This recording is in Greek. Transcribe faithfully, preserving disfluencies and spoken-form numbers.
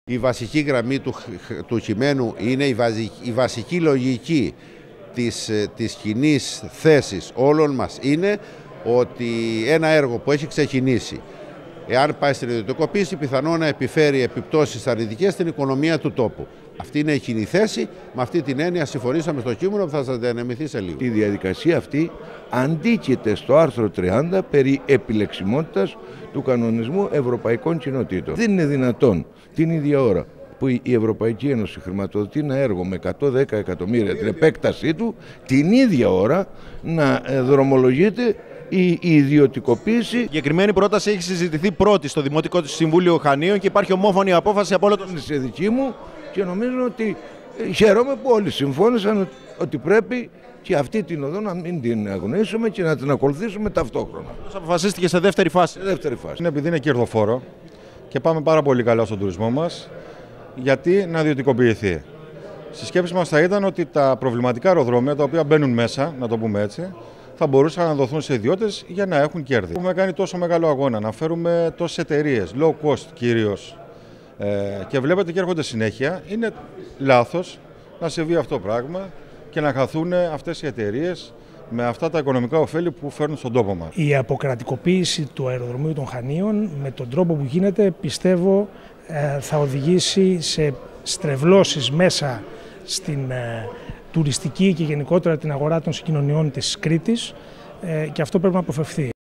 Η βασική γραμμή του, του κειμένου είναι η, βαζι, η βασική λογική της, της κοινής θέσης όλων μας είναι ότι ένα έργο που έχει ξεκινήσει, εάν πάει στην ιδιωτικοποίηση, πιθανόν να επιφέρει επιπτώσεις αρνητικές στην οικονομία του τόπου. Αυτή είναι η κοινή θέση. Με αυτή την έννοια συμφωνήσαμε στο κείμενο που θα σας διανεμηθεί σε λίγο. Η διαδικασία αυτή αντίκειται στο άρθρο τριάντα περί επιλεξιμότητας του κανονισμού Ευρωπαϊκών Κοινοτήτων. Δεν είναι δυνατόν την ίδια ώρα που η Ευρωπαϊκή Ένωση χρηματοδοτεί ένα έργο με εκατόν δέκα εκατομμύρια την επέκτασή του, την ίδια ώρα να δρομολογείται η ιδιωτικοποίηση. Η συγκεκριμένη πρόταση έχει συζητηθεί πρώτη στο Δημοτικό Συμβούλιο Χανίων και υπάρχει ομόφωνη απόφαση από όλο το σε δική μου και νομίζω ότι χαίρομαι που όλοι συμφώνησαν ότι πρέπει και αυτή την οδό να μην την αγνοήσουμε και να την ακολουθήσουμε ταυτόχρονα. Αυτό αποφασίστηκε σε δεύτερη φάση. Σε δεύτερη φάση. Είναι επειδή είναι κερδοφόρο και πάμε πάρα πολύ καλά στον τουρισμό μας, γιατί να ιδιωτικοποιηθεί. Στη σκέψη μας θα ήταν ότι τα προβληματικά αεροδρόμια, τα οποία μπαίνουν μέσα, να το πούμε έτσι, θα μπορούσαν να δοθούν σε ιδιώτες για να έχουν κέρδη. Έχουμε κάνει τόσο μεγάλο αγώνα, να φέρουμε τόσες εταιρείες, low cost κυρίως, ε, και βλέπετε και έρχονται συνέχεια. Είναι λάθος να συμβεί αυτό το πράγμα και να χαθούν αυτές οι εταιρείες με αυτά τα οικονομικά ωφέλη που φέρνουν στον τόπο μας. Η αποκρατικοποίηση του αεροδρομίου των Χανίων με τον τρόπο που γίνεται, πιστεύω, θα οδηγήσει σε στρεβλώσεις μέσα στην τουριστική και γενικότερα την αγορά των συγκοινωνιών της Κρήτης, και αυτό πρέπει να αποφευθεί.